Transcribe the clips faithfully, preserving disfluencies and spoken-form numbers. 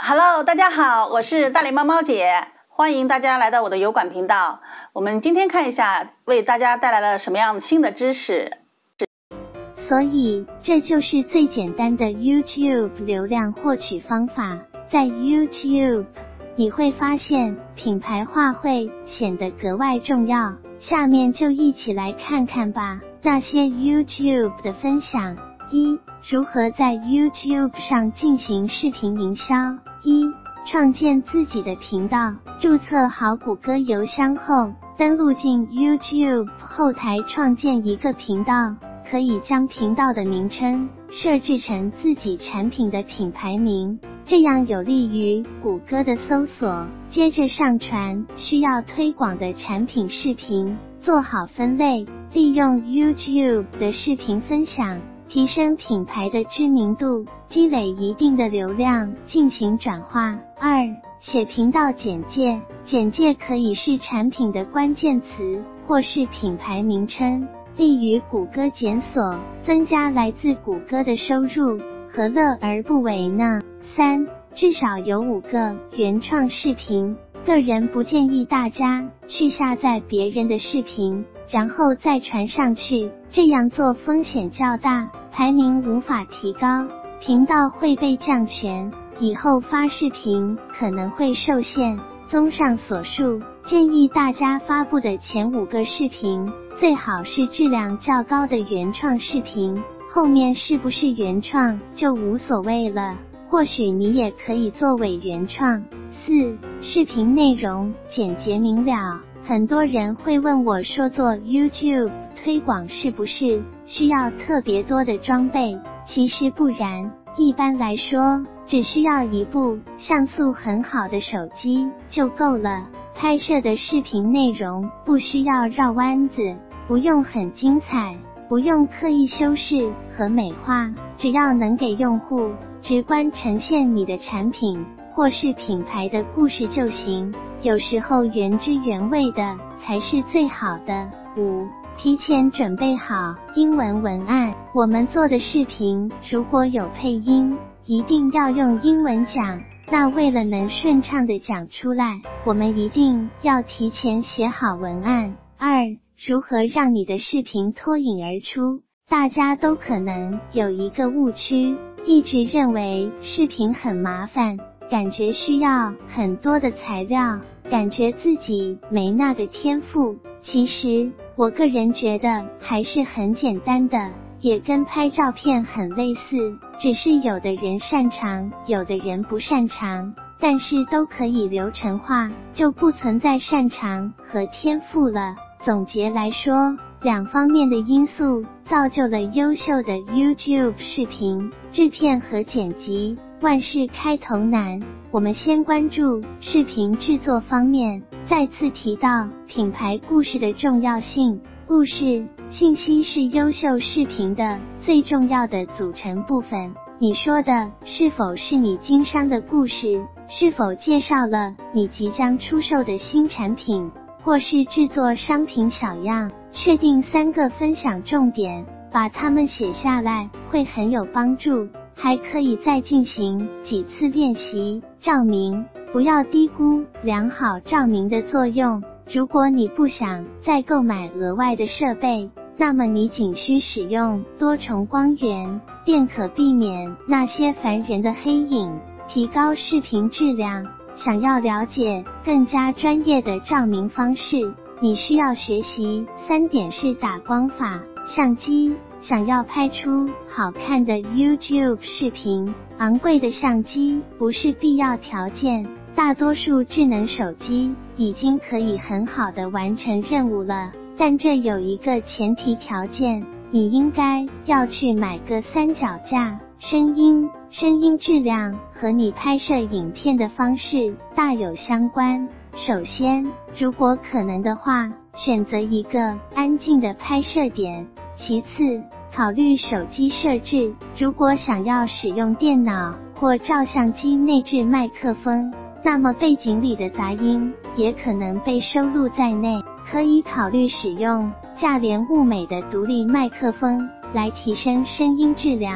Hello， 大家好，我是大脸猫猫姐，欢迎大家来到我的油管频道。我们今天看一下，为大家带来了什么样新的知识。 所以，这就是最简单的 YouTube 流量获取方法。在 YouTube， 你会发现品牌化会显得格外重要。下面就一起来看看吧。那些 YouTube 的分享。一、如何在 YouTube 上进行视频营销。一、创建自己的频道。注册好谷歌邮箱后，登录进 YouTube 后台创建一个频道，可以将频道的名称设置成自己产品的品牌名，这样有利于谷歌的搜索。接着上传需要推广的产品视频，做好分类，利用 YouTube 的视频分享提升品牌的知名度，积累一定的流量，进行转化。二、写频道简介。简介可以是产品的关键词，或是品牌名称，利于谷歌检索，增加来自谷歌的收入，何乐而不为呢？三、至少有五个原创视频。个人不建议大家去下载别人的视频，然后再传上去，这样做风险较大，排名无法提高，频道会被降权，以后发视频可能会受限。综上所述，建议大家发布的前五个视频，最好是质量较高的原创视频，后面是不是原创就无所谓了，或许你也可以做伪原创。四、视频内容简洁明了。很多人会问我说，做 YouTube 推广是不是需要特别多的装备？其实不然，一般来说，只需要一部像素很好的手机就够了。拍摄的视频内容不需要绕弯子，不用很精彩，不用刻意修饰和美化，只要能给用户直观呈现你的产品或是品牌的故事就行。有时候原汁原味的才是最好的。五、提前准备好英文文案。我们做的视频如果有配音，一定要用英文讲，那为了能顺畅的讲出来，我们一定要提前写好文案。二、如何让你的视频脱颖而出？大家都可能有一个误区，一直认为视频很麻烦，感觉需要很多的材料，感觉自己没那个天赋。其实我个人觉得还是很简单的，也跟拍照片很类似，只是有的人擅长，有的人不擅长，但是都可以流程化，就不存在擅长和天赋了。总结来说，两方面的因素造就了优秀的 YouTube 视频制片和剪辑。万事开头难，我们先关注视频制作方面。再次提到品牌故事的重要性，故事信息是优秀视频的最重要的组成部分。你说的是否是你经商的故事？是否介绍了你即将出售的新产品，或是制作商品小样？确定三个分享重点，把它们写下来会很有帮助。还可以再进行几次练习。照明，不要低估良好照明的作用。如果你不想再购买额外的设备，那么你仅需使用多重光源，便可避免那些烦人的黑影，提高视频质量。想要了解更加专业的照明方式，你需要学习三点式打光法。相机，想要拍出好看的 YouTube 视频，昂贵的相机不是必要条件，大多数智能手机已经可以很好的完成任务了。但这有一个前提条件，你应该要去买个三脚架。声音，声音质量和你拍摄影片的方式大有相关。首先，如果可能的话，选择一个安静的拍摄点。其次，考虑手机设置，如果想要使用电脑或照相机内置麦克风，那么背景里的杂音也可能被收录在内。可以考虑使用价廉物美的独立麦克风来提升声音质量。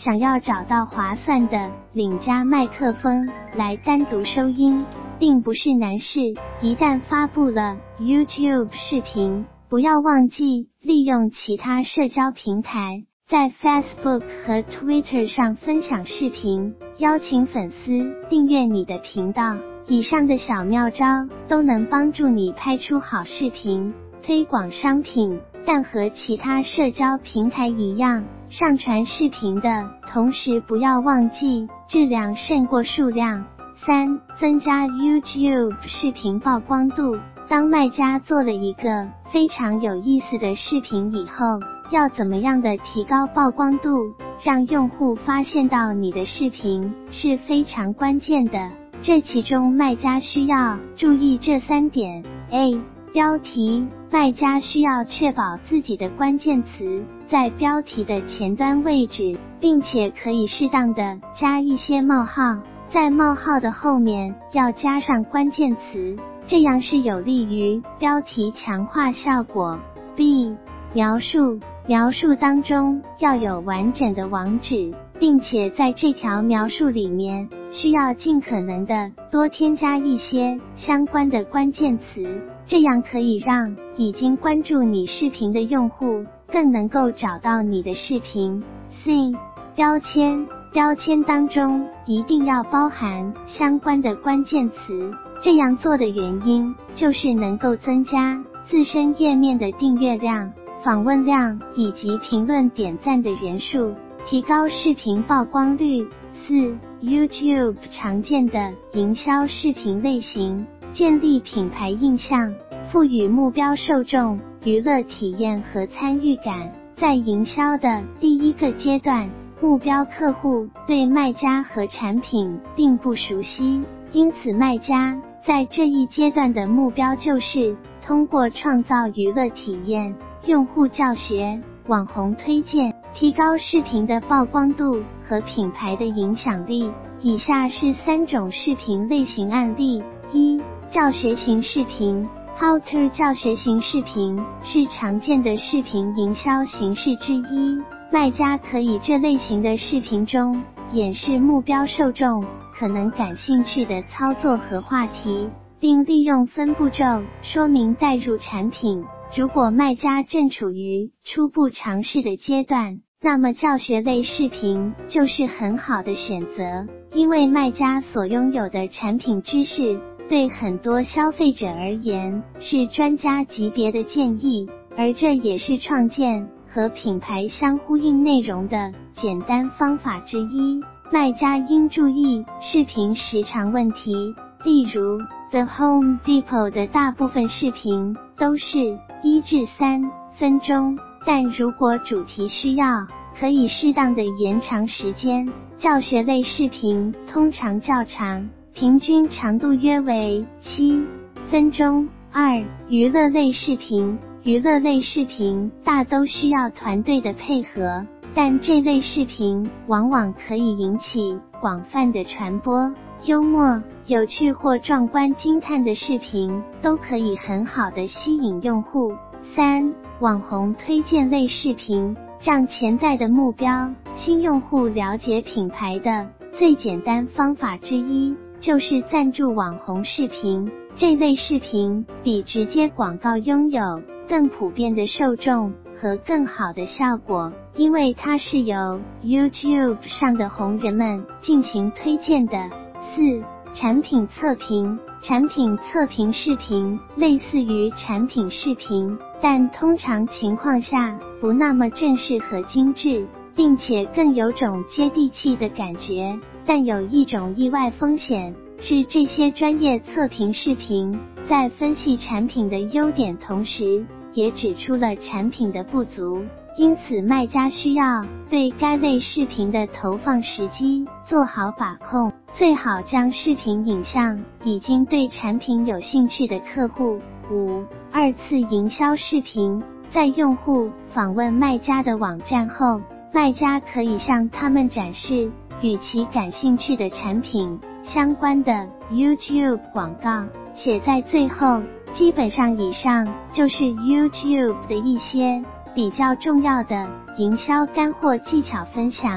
想要找到划算的领家麦克风来单独收音，并不是难事。一旦发布了 YouTube 视频，不要忘记利用其他社交平台，在 Facebook 和 Twitter 上分享视频，邀请粉丝订阅你的频道。以上的小妙招都能帮助你拍出好视频，推广商品。但和其他社交平台一样，上传视频的同时不要忘记质量胜过数量。三、增加 YouTube 视频曝光度。当卖家做了一个非常有意思的视频以后，要怎么样的提高曝光度，让用户发现到你的视频是非常关键的。这其中卖家需要注意这三点。 A. 标题。卖家需要确保自己的关键词在标题的前端位置，并且可以适当的加一些冒号，在冒号的后面要加上关键词，这样是有利于标题强化效果。 B. 描述。描述当中要有完整的网址，并且在这条描述里面需要尽可能的多添加一些相关的关键词，这样可以让已经关注你视频的用户更能够找到你的视频。 C. 标签。标签当中一定要包含相关的关键词，这样做的原因就是能够增加自身页面的订阅量、访问量以及评论点赞的人数，提高视频曝光率。四、YouTube 常见的营销视频类型。建立品牌印象，赋予目标受众娱乐体验和参与感。在营销的第一个阶段，目标客户对卖家和产品并不熟悉，因此卖家在这一阶段的目标就是通过创造娱乐体验、用户教学、网红推荐，提高视频的曝光度和品牌的影响力。以下是三种视频类型案例。一、教学型视频。 How to 教学型视频是常见的视频营销形式之一，卖家可以这类型的视频中演示目标受众可能感兴趣的操作和话题，并利用分步骤说明带入产品。如果卖家正处于初步尝试的阶段，那么教学类视频就是很好的选择，因为卖家所拥有的产品知识对很多消费者而言是专家级别的建议，而这也是创建和品牌相呼应内容的简单方法之一。卖家应注意视频时长问题，例如 The Home Depot 的大部分视频都是一至三分钟，但如果主题需要，可以适当的延长时间。教学类视频通常较长，平均长度约为七分钟。二、娱乐类视频。娱乐类视频大都需要团队的配合，但这类视频往往可以引起广泛的传播。幽默、有趣或壮观惊叹的视频都可以很好的吸引用户。三、网红推荐类视频。让潜在的目标新用户了解品牌的最简单方法之一就是赞助网红视频。这类视频比直接广告拥有更普遍的受众和更好的效果，因为它是由 YouTube 上的红人们进行推荐的。四、产品测评。产品测评视频类似于产品视频，但通常情况下不那么正式和精致，并且更有种接地气的感觉。但有一种意外风险，是这些专业测评视频在分析产品的优点同时，也指出了产品的不足。因此卖家需要对该类视频的投放时机做好把控，最好将视频引向已经对产品有兴趣的客户。五、二次营销视频。在用户访问卖家的网站后，卖家可以向他们展示与其感兴趣的产品相关的 YouTube 广告，写在最后。基本上以上就是 YouTube 的一些比较重要的营销干货技巧分享，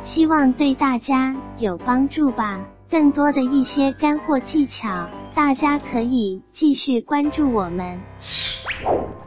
希望对大家有帮助吧。更多的一些干货技巧，大家可以继续关注我们。